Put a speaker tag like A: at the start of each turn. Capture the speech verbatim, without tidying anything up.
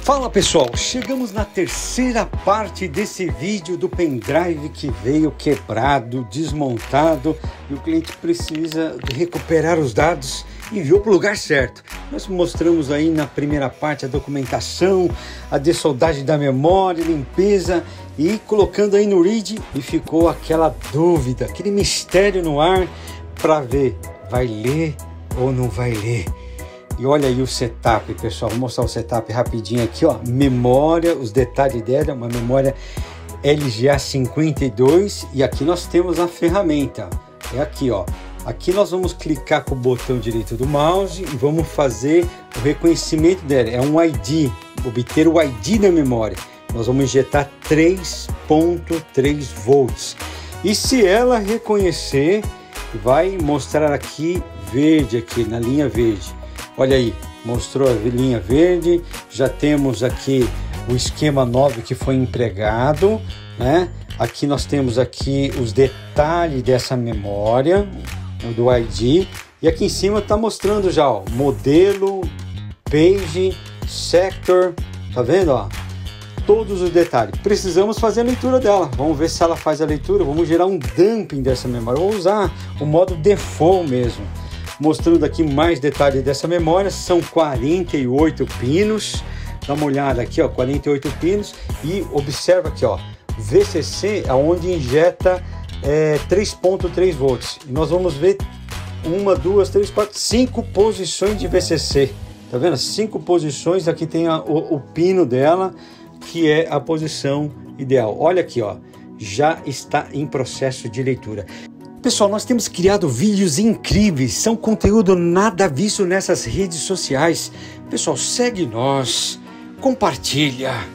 A: Fala pessoal, chegamos na terceira parte desse vídeo do pendrive que veio quebrado, desmontado e o cliente precisa de recuperar os dados e enviou para o lugar certo. Nós mostramos aí na primeira parte a documentação, a dessoldagem da memória, limpeza e colocando aí no read e ficou aquela dúvida, aquele mistério no ar para ver, vai ler ou não vai ler? E olha aí o setup, pessoal, vou mostrar o setup rapidinho aqui, ó, memória, os detalhes dela, uma memória L G A cinquenta e dois e aqui nós temos a ferramenta, é aqui, ó, aqui nós vamos clicar com o botão direito do mouse e vamos fazer o reconhecimento dela, é um I D, obter o I D da memória, nós vamos injetar três ponto três volts e se ela reconhecer, vai mostrar aqui verde, aqui na linha verde. Olha aí, mostrou a linha verde, já temos aqui o esquema nove que foi empregado, né? Aqui nós temos aqui os detalhes dessa memória, do I D, e aqui em cima está mostrando já, ó, modelo, page, sector, tá vendo, ó? Todos os detalhes. Precisamos fazer a leitura dela, vamos ver se ela faz a leitura, vamos gerar um dumping dessa memória, vou usar o modo default mesmo. Mostrando aqui mais detalhes dessa memória, são quarenta e oito pinos, dá uma olhada aqui, ó, quarenta e oito pinos, e observa aqui, ó, V C C é onde injeta é, três ponto três volts, e nós vamos ver uma, duas, três, quatro, cinco posições de V C C, tá vendo? Cinco posições, aqui tem a, o, o pino dela, que é a posição ideal, olha aqui, ó, já está em processo de leitura. Pessoal, nós temos criado vídeos incríveis, são conteúdo nada visto nessas redes sociais. Pessoal, segue nós, compartilha.